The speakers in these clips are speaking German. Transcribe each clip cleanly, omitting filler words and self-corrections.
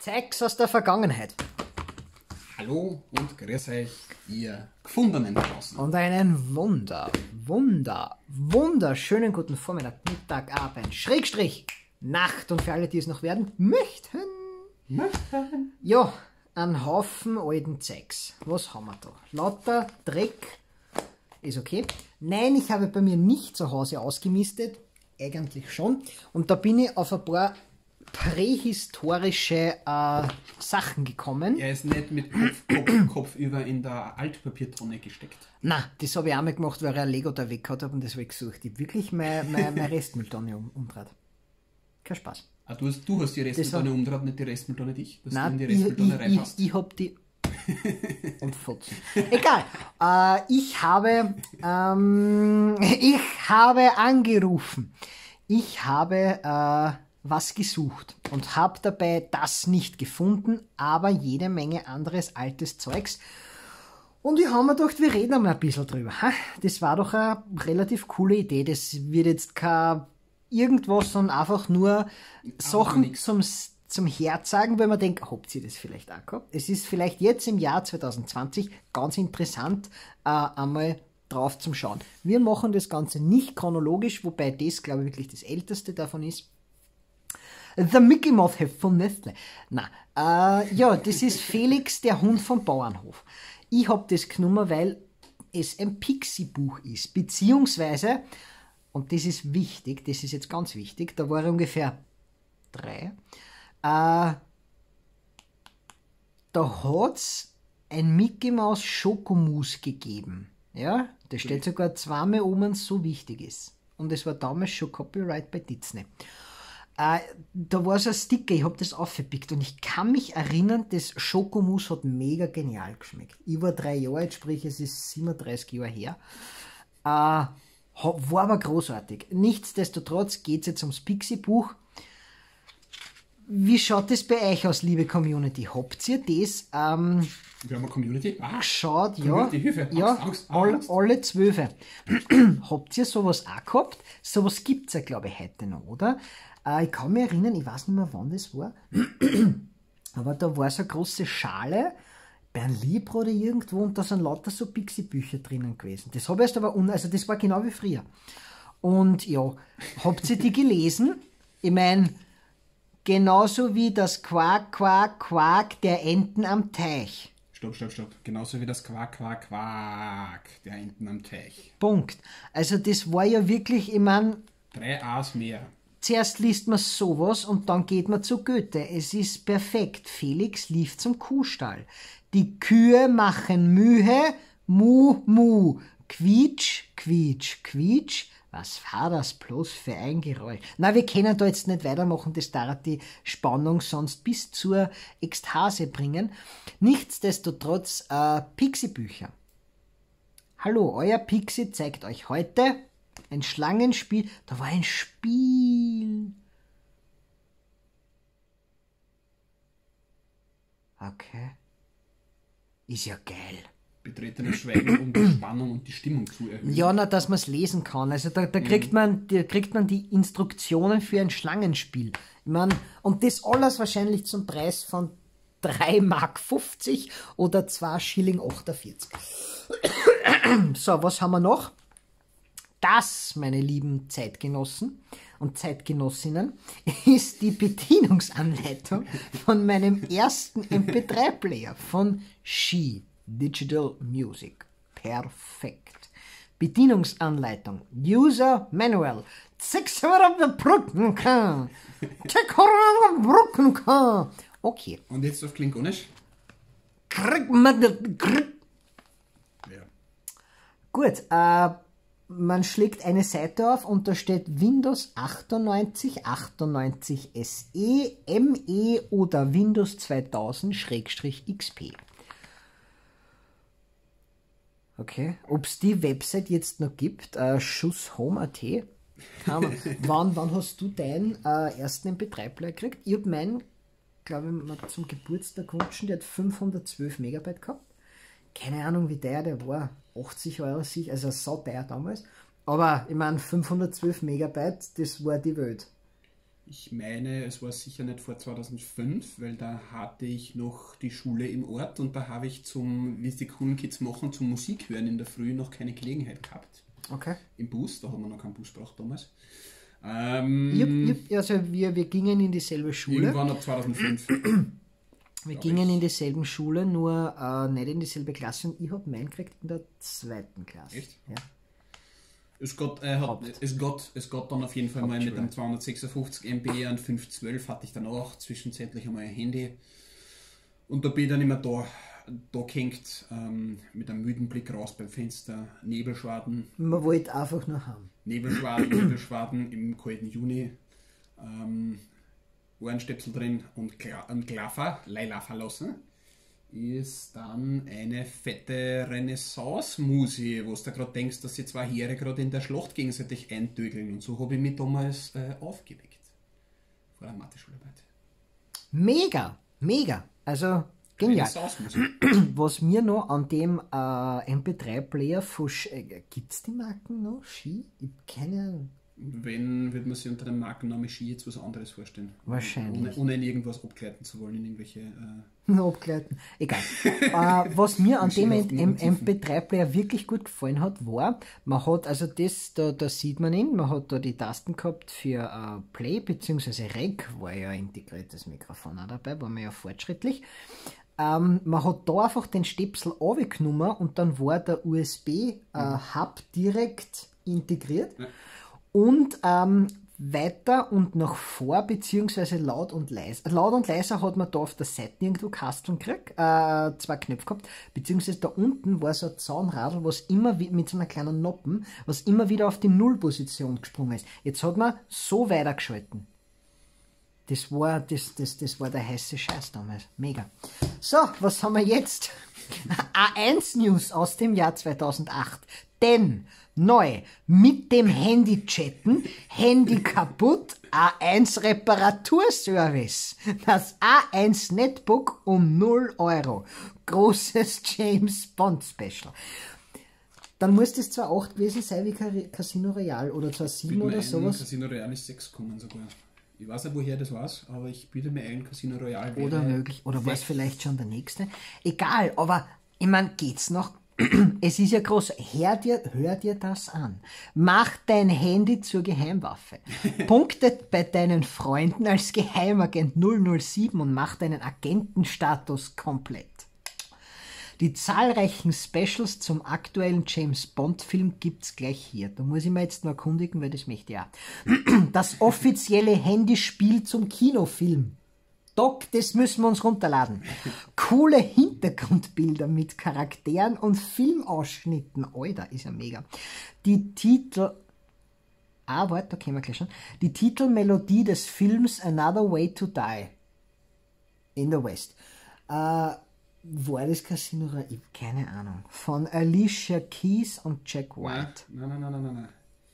Zeugs aus der Vergangenheit. Hallo und grüß euch, ihr Gefundenen draußen. Und einen wunderschönen guten Vormittag, Mittag, Abend, Schrägstrich, Nacht und für alle, die es noch werden möchten. Ja, ein Haufen alten Zeugs. Was haben wir da? Lauter Dreck. Ist okay. Nein, ich habe bei mir nicht zu Hause ausgemistet. Eigentlich schon. Und da bin ich auf ein paar prähistorische Sachen gekommen. Er ist nicht mit Kopf über in der Altpapiertonne gesteckt. Na, das habe ich auch mal gemacht, weil ich ein Lego da weg gehabt habe und das habe ich gesucht. Ich habe wirklich meine Restmülltonne umdreht. Kein Spaß. Ah, du hast die Restmülltonne umdreht, nicht die Restmülltonne dich? Dass Nein, du in die Restmülltonne reinpasst. ich habe die... und Fotzen. Egal. Ich habe angerufen. Ich habe was gesucht und habe dabei das nicht gefunden, aber jede Menge anderes altes Zeugs. Und ich habe mir gedacht, wir reden einmal ein bisschen drüber. Das war doch eine relativ coole Idee. Das wird jetzt kein irgendwas, sondern einfach nur Sachen zum Herzagen, weil man denkt, habt ihr das vielleicht auch gehabt? Es ist vielleicht jetzt im Jahr 2020 ganz interessant, einmal drauf zum Schauen. Wir machen das Ganze nicht chronologisch, wobei das, glaube ich, wirklich das älteste davon ist. The Mickey Mouse Heft von Nestle. Ja, das ist Felix, der Hund vom Bauernhof. Ich habe das genommen, weil es ein Pixie-Buch ist, beziehungsweise, und das ist wichtig, das ist jetzt ganz wichtig, da war er ungefähr 3, da hat es ein Mickey Mouse Schokomus gegeben. Ja, das steht sogar zweimal oben, so wichtig ist. Und es war damals schon Copyright bei Disney. Da war so ein Sticker, ich habe das aufgepickt und ich kann mich erinnern, das Schokomus hat mega genial geschmeckt. Ich war 3 Jahre alt, sprich es ist 37 Jahre her. War aber großartig. Nichtsdestotrotz geht es jetzt ums Pixie-Buch. Wie schaut es bei euch aus, liebe Community? Habt ihr das Wir haben eine Community. geschaut? Community, Hilfe. Ja, Angst. alle 12. Habt ihr sowas auch gehabt? Sowas gibt es ja, glaube ich, heute noch, oder? Ich kann mich erinnern, ich weiß nicht mehr, wann das war, aber da war so eine große Schale bei einem Libro oder irgendwo und da sind lauter so Pixie-Bücher drinnen gewesen. Das habe ich erst aber, also das war genau wie früher. Und ja, habt ihr die gelesen? Ich meine, genauso wie das Quack, Quack, Quack der Enten am Teich. Stopp. Genauso wie das Quack, Quack, Quack der Enten am Teich. Punkt. Also das war ja wirklich, ich meine... 3 A's mehr. Zuerst liest man sowas und dann geht man zu Goethe. Es ist perfekt. Felix lief zum Kuhstall. Die Kühe machen Mühe, Mu, Mu. Quietsch, Quietsch, Quietsch. Was war das bloß für ein Geräusch? Na, wir können da jetzt nicht weitermachen, das darf die Spannung sonst bis zur Ekstase bringen. Nichtsdestotrotz, Pixie-Bücher. Hallo, euer Pixie zeigt euch heute ein Schlangenspiel. Da war ein Spiel. Okay. Ist ja geil. Betretenes Schweigen, um die Spannung und die Stimmung zu erhöhen. Ja, na, dass man es lesen kann. Also da kriegt man die Instruktionen für ein Schlangenspiel. Ich mein, und das alles wahrscheinlich zum Preis von 3,50 Mark oder 2,48 Schilling. So, was haben wir noch? Das, meine lieben Zeitgenossen und Zeitgenossinnen, ist die Bedienungsanleitung von meinem ersten MP3-Player von She Digital Music. Perfekt. Bedienungsanleitung. User Manual. Okay. Und jetzt auf Klingonisch? Ja. Gut, man schlägt eine Seite auf und da steht Windows 98, 98 SE, ME oder Windows 2000-XP. Okay, ob es die Website jetzt noch gibt, schusshome.at. Wann hast du deinen ersten MP3-Player gekriegt? Ich habe meinen, glaube ich, mal zum Geburtstag gewünscht, der hat 512 Megabyte gehabt. Keine Ahnung, wie der war. 80 Euro sicher, also sauteuer damals. Aber ich meine, 512 Megabyte, das war die Welt. Ich meine, es war sicher nicht vor 2005, weil da hatte ich noch die Schule im Ort und da habe ich wie es die coolen Kids machen, zum Musik hören in der Früh noch keine Gelegenheit gehabt. Okay. Im Bus, da haben wir noch keinen Bus gebraucht damals. Also wir gingen in dieselbe Schule. Irgendwann ab 2005. Wir gingen in dieselben Schule, nur nicht in dieselbe Klasse und ich habe meinen gekriegt in der 2. Klasse. Echt? Ja. Es geht dann auf jeden Fall mal mit einem 256 MB und 512 hatte ich dann auch zwischenzeitlich einmal ein Handy. Und da bin ich dann immer da gehängt, mit einem müden Blick raus beim Fenster, Nebelschwaden. Man wollte einfach nur haben. Nebelschwaden im kalten Juni, Ohrenstöpsel drin und Leila verlassen. Ist dann eine fette Renaissance-Musi, wo du da gerade denkst, dass sie zwei Heere gerade in der Schlacht gegenseitig eindögeln. Und so habe ich mich damals aufgeweckt. Vor der Mathe-Schularbeit. Mega. Also genial. Was mir noch an dem MP3-Player von gibt es die Marken noch? Ski? Ich keine Ahnung. Wenn, würde man sich unter dem Markennamen Ski jetzt was anderes vorstellen. Wahrscheinlich. Ohne in irgendwas abgleiten zu wollen, in irgendwelche... abgleiten. Egal. Was mir an dem MP3-Player wirklich gut gefallen hat, war, man hat, also das, da sieht man ihn, man hat da die Tasten gehabt für Play bzw. Rec, war ja ein integriertes Mikrofon auch dabei, war man ja fortschrittlich. Man hat da einfach den Stöpsel runtergenommen und dann war der USB-Hub direkt integriert. Ja. Und weiter und nach vor, beziehungsweise laut und leise. Laut und leise hat man da auf der Seite irgendwo Kasteln gekriegt, 2 Knöpfe gehabt, beziehungsweise da unten war so ein Zahnradl, was immer mit so einer kleinen Noppen, was immer wieder auf die Nullposition gesprungen ist. Jetzt hat man so weitergeschalten. Das war der heiße Scheiß damals. Mega. So, was haben wir jetzt? A1 News aus dem Jahr 2008. Denn neu mit dem Handy chatten, Handy kaputt, A1 Reparaturservice. Das A1 Netbook um 0 €. Großes James Bond Special. Dann muss das zwar 8 gewesen sein wie Casino Royale oder zwar 7 oder sowas. Casino Royale ist 6 gekommen sogar. Ich weiß nicht, woher das war, aber ich biete mir ein, Casino Royale wäre... Oder möglich, oder war es vielleicht schon der nächste? Egal, aber ich meine, geht's noch? Es ist ja groß. Hör dir das an. Mach dein Handy zur Geheimwaffe. Punktet bei deinen Freunden als Geheimagent 007 und mach deinen Agentenstatus komplett. Die zahlreichen Specials zum aktuellen James Bond Film gibt's gleich hier. Da muss ich mir jetzt noch erkundigen, weil das möchte ich auch. Das offizielle Handyspiel zum Kinofilm. Doc, das müssen wir uns runterladen. Coole Hintergrundbilder mit Charakteren und Filmausschnitten. Alter, ist ja mega. Die Titel... warte, da können wir gleich schon. Die Titelmelodie des Films Another Way to Die in the West. War das Casino Royale? Keine Ahnung. Von Alicia Keys und Jack White. Nein.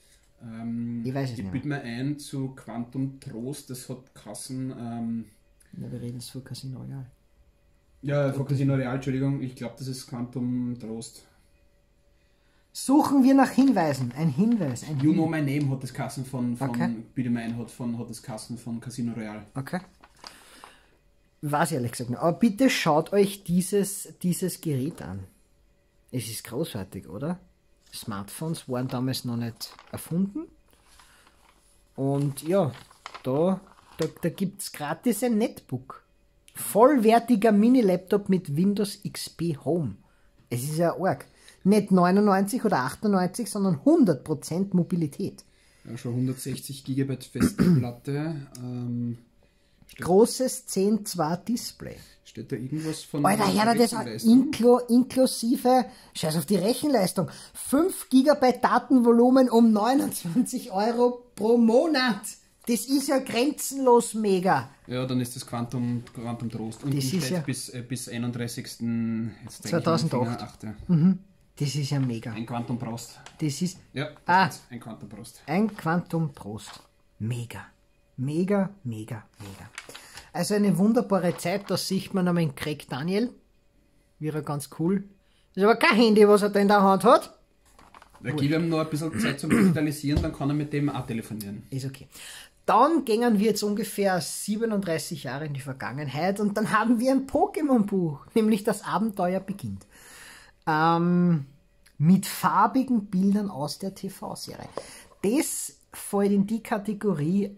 Ich weiß es nicht. Ich biete mir ein zu Quantum Trost, das hat Kassen... Ja, wir reden jetzt von Casino Royale. Ja, von Casino Royale, Entschuldigung. Ich glaube, das ist Quantum Trost. Suchen wir nach Hinweisen. Ein Hinweis. You Know My Name hat das Kassen von okay. Bitte mein hat das Kassen von Casino Royale. Okay. Weiß ich ehrlich gesagt nicht. Aber bitte schaut euch dieses Gerät an. Es ist großartig, oder? Smartphones waren damals noch nicht erfunden. Und ja, da gibt es gratis ein Netbook. Vollwertiger Mini-Laptop mit Windows XP Home. Es ist ja arg. Nicht 99 oder 98, sondern 100% Mobilität. Ja, schon 160 GB Festplatte. Großes 10.2 Display. Steht da irgendwas von... Alter, hör dir das an. Inklusive, scheiß auf die Rechenleistung, 5 GB Datenvolumen um 29 € pro Monat. Das ist ja grenzenlos mega. Ja, dann ist das Quantum Trost. Und das ist ja bis 31. 2008. Ja. Mhm. Das ist ja mega. Ein Quantum Prost. Das ist... Ja, ein Quantum Prost. Ein Quantum Prost. Mega. Mega. Also eine wunderbare Zeit, da sieht man einmal Craig Daniel. Wäre ganz cool. Das ist aber kein Handy, was er da in der Hand hat. Da gib ihm noch ein bisschen Zeit zum Digitalisieren, dann kann er mit dem auch telefonieren. Ist okay. Dann gehen wir jetzt ungefähr 37 Jahre in die Vergangenheit und dann haben wir ein Pokémon-Buch, nämlich das Abenteuer beginnt. Mit farbigen Bildern aus der TV-Serie. Das fällt in die Kategorie,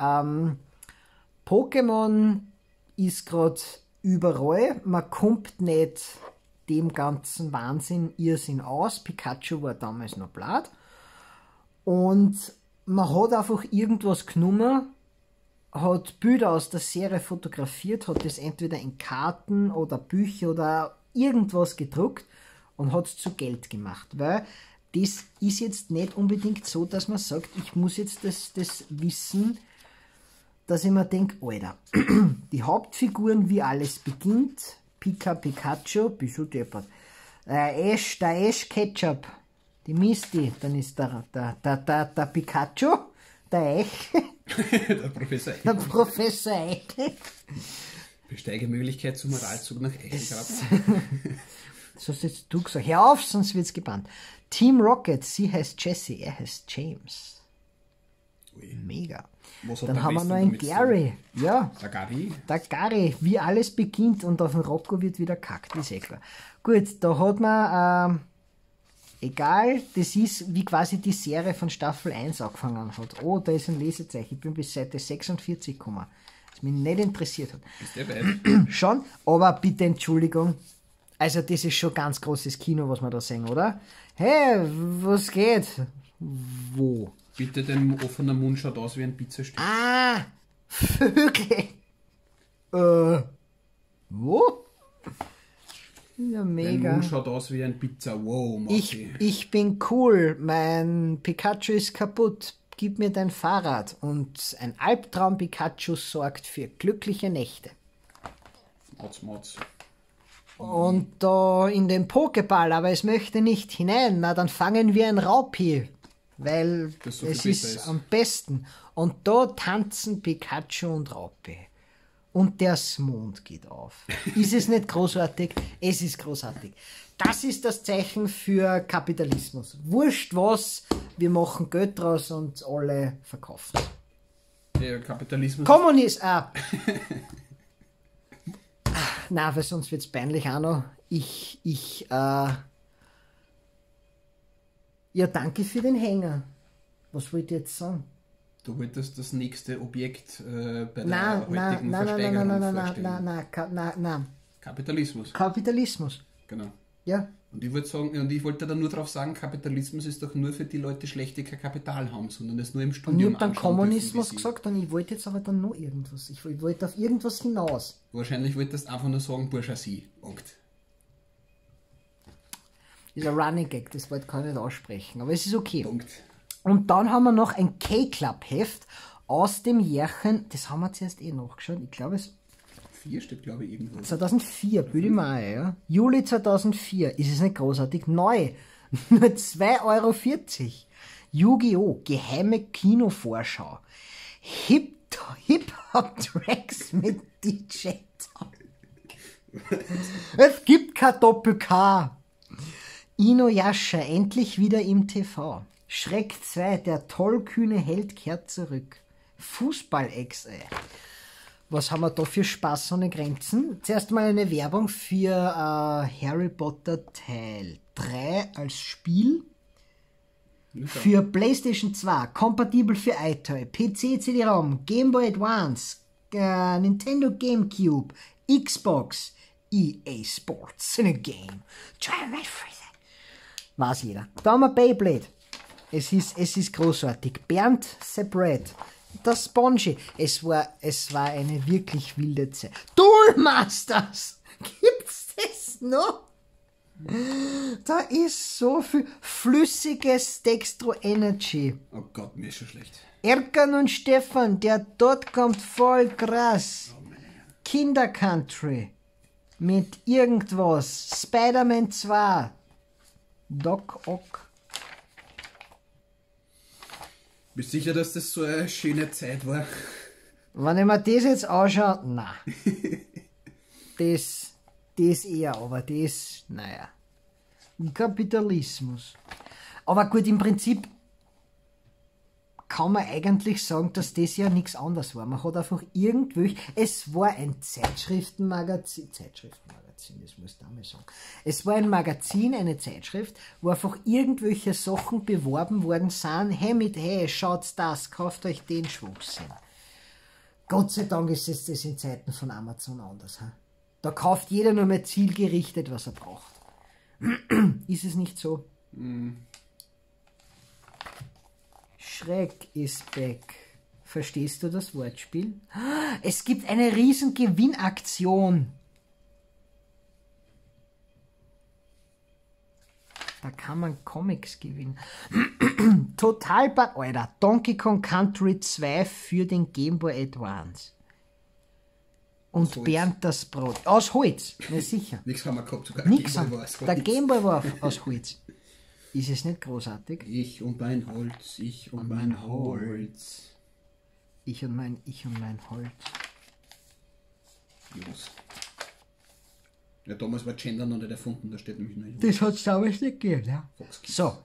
Pokémon ist gerade überall, man kommt nicht dem ganzen Wahnsinn, Irrsinn aus. Pikachu war damals noch blatt. Und man hat einfach irgendwas genommen, hat Bilder aus der Serie fotografiert, hat das entweder in Karten oder Bücher oder irgendwas gedruckt und hat es zu Geld gemacht. Weil das ist jetzt nicht unbedingt so, dass man sagt, ich muss jetzt das wissen, dass ich mir denke, Alter, die Hauptfiguren, wie alles beginnt, Pikachu, bisschen deppert. Der Ash Ketchup, die Misty, dann ist der Pikachu, der Ash, Der Professor Eich. der Professor Eichel. Besteigemöglichkeit zum Moralzug nach Eichelgrab. Das hast jetzt du gesagt. Hör auf, sonst wird's gebannt. Team Rocket, sie heißt Jessie, er heißt James. Ui. Mega. Was hat Dann der haben wir Besten noch einen damit zu Gary. Ja, tun? Der Gary? der Gary, wie alles beginnt und auf den Rocco wird wieder kackt, ist eh klar. Gut, da hat man, egal, das ist wie quasi die Serie von Staffel 1 angefangen hat. Oh, da ist ein Lesezeichen, ich bin bis Seite 46 gekommen, das mich nicht interessiert hat. Ist der weit? Schon, aber bitte Entschuldigung, also das ist schon ganz großes Kino, was wir da sehen, oder? Hey, was geht? Wo? Bitte, dein offener Mund schaut aus wie ein Pizzastück. Ah, Vögel. Wo? Ja, Dein mega. Mund schaut aus wie ein Pizza. Wow, Mausi. Ich bin cool, mein Pikachu ist kaputt, gib mir dein Fahrrad. Und ein Albtraum Pikachu sorgt für glückliche Nächte. Motz. Und da in den Pokéball, aber es möchte nicht hinein, na dann fangen wir ein Raupi, weil Das so es viel ist besser ist. am besten. Und da tanzen Pikachu und Raupi. Und der Mond geht auf. Ist es nicht großartig? Es ist großartig. Das ist das Zeichen für Kapitalismus. Wurscht was, wir machen Geld draus und alle verkaufen. Der Kapitalismus. Na, weil sonst wird's peinlich auch noch. Ja, danke für den Hänger. Was wollt ihr jetzt sagen? Du wolltest das nächste Objekt bei der Nein, heutigen Versteigerung vorstellen. nein. Kapitalismus. Kapitalismus. Genau. Ja. Und ich wollte da nur drauf sagen, Kapitalismus ist doch nur für die Leute schlecht, die kein Kapital haben, sondern es nur im Und ich Studium hab dann anschauen Kommunismus dürfen, wie sie. gesagt und ich wollte jetzt aber dann noch irgendwas. Ich wollte auf irgendwas hinaus. Wahrscheinlich wolltest du einfach nur sagen Bourgeoisie. Punkt. Ist ein Running Gag, das Wort kann ich nicht aussprechen, aber es ist okay. Punkt. Und dann haben wir noch ein K-Club-Heft aus dem Jährchen, das haben wir zuerst nachgeschaut, ich glaube es 4 steht, glaube ich, irgendwo. 2004, bilde ich mir ein, ja. Juli 2004, ist es nicht großartig? Neu, nur 2,40 €. Yu-Gi-Oh! Geheime Kinovorschau. Hip-Hop-Tracks mit DJ Tom. Es gibt kein Doppel-K. Inuyasha endlich wieder im TV. Schreck 2, der tollkühne Held kehrt zurück. Fußball-Ex, ey. Was haben wir da für Spaß ohne Grenzen? Zuerst mal eine Werbung für Harry Potter Teil 3 als Spiel. Für PlayStation 2, kompatibel für iToy, PC, CD-ROM, Game Boy Advance, Nintendo GameCube, Xbox, EA Sports in a Game. Weiß jeder. Da haben wir Beyblade. Es ist großartig. Bernd Separate. Das Spongy. Es war eine wirklich wilde Zeit. Duel Masters! Gibt's das noch? Da ist so viel flüssiges Dextro Energy. Oh Gott, mir ist schon schlecht. Erkan und Stefan, der dort kommt, voll krass. Kinder Country. Mit irgendwas. Spider-Man 2. Doc Ock. Bist du sicher, dass das so eine schöne Zeit war? Wenn ich mir das jetzt anschaue, nein. Das eher, aber das, naja. Kapitalismus. Aber gut, im Prinzip kann man eigentlich sagen, dass das ja nichts anderes war. Man hat einfach irgendwelche, es war ein Zeitschriftenmagazin, das muss ich damals sagen. Es war ein Magazin, eine Zeitschrift, wo einfach irgendwelche Sachen beworben worden sind. Hey, schaut das, kauft euch den Schwachsinn. Gott sei Dank ist es das in Zeiten von Amazon anders. He? Da kauft jeder nur mehr zielgerichtet, was er braucht. Ist es nicht so? Shrek is back. Verstehst du das Wortspiel? Es gibt eine riesen Gewinnaktion. Da kann man Comics gewinnen. Total Alter. Donkey Kong Country 2 für den Game Boy Advance. Und Bernd das Brot. Aus Holz, na sicher. Nichts haben wir gehabt, sogar Nix Game Boy war aus Holz. Der Game Boy war aus Holz. Ist es nicht großartig? Ich und mein Holz, ich und mein Holz. Ich und mein Holz. Los. Ja, damals war Gender noch nicht erfunden, da steht nämlich nur Jungs. Das hat es damals nicht gegeben, ja. Fox Kids. So.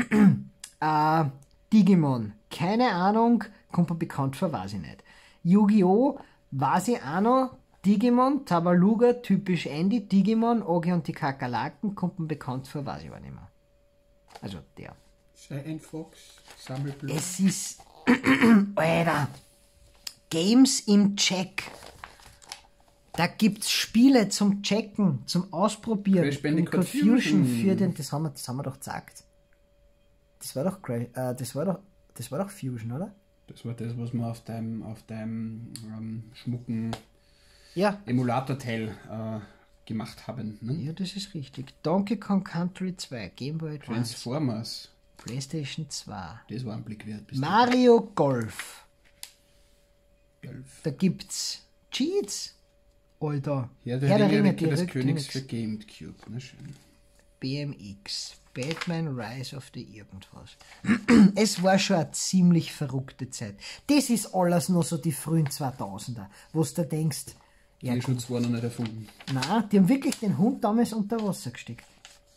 Digimon. Keine Ahnung, kommt mir bekannt vor, weiß ich nicht. Yu-Gi-Oh! Weiß ich auch noch. Digimon, Tabaluga, typisch Andy. Digimon, Ogi und die Kakerlaken, kommt mir bekannt vor, weiß ich aber nicht mehr. Also der. Sei ein Fox, sammel Blut. Es ist. Alter. Games im Check. Da gibt's Spiele zum Checken, zum Ausprobieren. Crash Bandicoot Fusion Fusion. für den. Das haben wir doch gesagt. Das war doch Fusion, oder? Das war das, was wir auf deinem schmucken Ja. Emulator-Teil gemacht haben. Ne? Ja, das ist richtig. Donkey Kong Country 2, Game Boy Advance, Transformers, PlayStation 2, das war ein Blick wert. Mario Golf. Golf. Da gibt's Cheats. Alter. Ja, der Ringe die des Königs Rückdings. für GameCube. Na schön. BMX. Batman Rise of the irgendwas. Es war schon eine ziemlich verrückte Zeit. Das ist alles noch so die frühen 2000er, wo du dir denkst, ja, Die Schutz war noch nicht erfunden. nein, die haben wirklich den Hund damals unter Wasser gesteckt.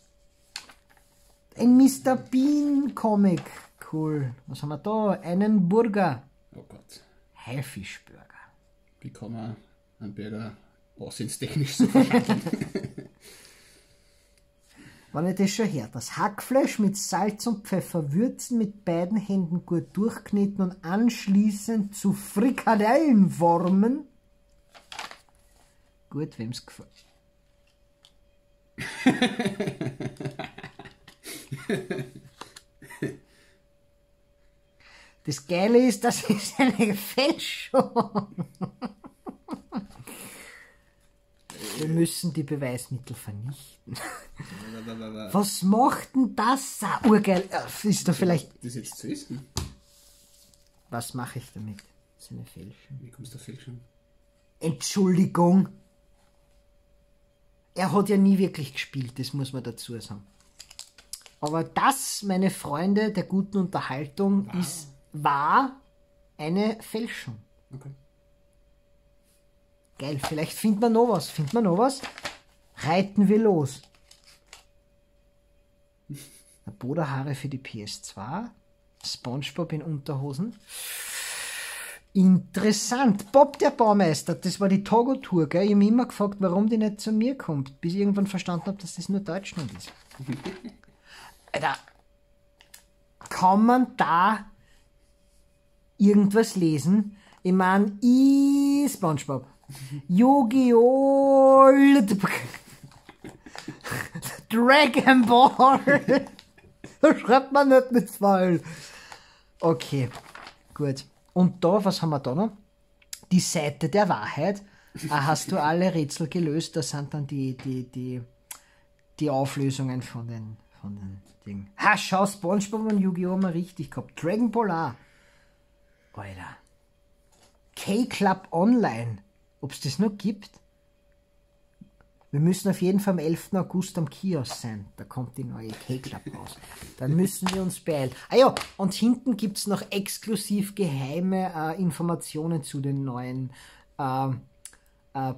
Ein Mr. Bean Comic. Cool. Was haben wir da? Einen Burger. Oh Gott. Haifischburger. Wie kann man einen Burger aussehenstechnisch so verschaffen? Wenn ich das schon her, das Hackfleisch mit Salz und Pfeffer würzen, mit beiden Händen gut durchkneten und anschließend zu Frikadellen formen. Gut, wem's gefällt. Das Geile ist, das ist eine Fälschung. Wir müssen die Beweismittel vernichten. Was macht denn das? Urgeil. Ist da vielleicht. Das jetzt zu essen? Was mache ich damit? Das ist eine Fälschung. Wie kommst du da Fälschung? Entschuldigung. Er hat ja nie wirklich gespielt, das muss man dazu sagen. Aber das, meine Freunde der guten Unterhaltung, war eine Fälschung. Okay. Geil, vielleicht finden wir noch was. Finden wir noch was? Reiten wir los. Boderhaare für die PS2. SpongeBob in Unterhosen. Interessant. Bob der Baumeister, das war die Togo-Tour, gell? Ich habe mich immer gefragt, warum die nicht zu mir kommt, bis ich irgendwann verstanden habe, dass das nur Deutschland ist. Alter, kann man da irgendwas lesen? Ich meine, SpongeBob. Yu-Gi-Oh! Dragon Ball! Da schreibt man nicht mit zwei. Okay, gut. Und da, was haben wir da noch? Die Seite der Wahrheit. Hast du alle Rätsel gelöst? Da sind dann die Auflösungen von den Dingen. Ha, schau, SpongeBob und Yu-Gi-Oh! Mal richtig gehabt. Dragon Ball auch. Alter. K-Club Online. Ob es das noch gibt? Wir müssen auf jeden Fall am 11. August am Kiosk sein. Da kommt die neue K-Club raus. Dann müssen wir uns beeilen. Ah ja, und hinten gibt es noch exklusiv geheime Informationen zu den neuen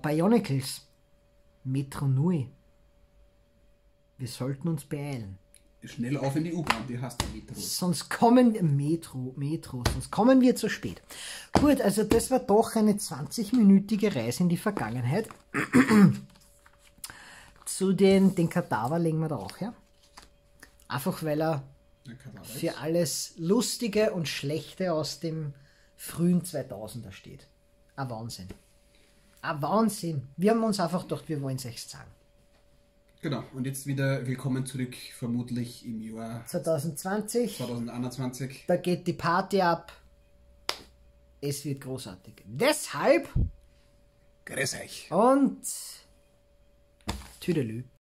Bionicles. Metro Nui. Wir sollten uns beeilen. schnell auf in die U-Bahn, die hast du Metro. Sonst kommen sonst kommen wir zu spät. Gut, also das war doch eine 20-minütige Reise in die Vergangenheit. Zu den Kadaver legen wir da auch her. Einfach weil er für alles Lustige und Schlechte aus dem frühen 2000er steht. Ein Wahnsinn. Ein Wahnsinn. Wir haben uns einfach gedacht, wir wollen es euch sagen. Genau, und jetzt wieder willkommen zurück, vermutlich im Jahr 2020. Da geht die Party ab. Es wird großartig. Deshalb. Grüß euch. Und Tüdelü.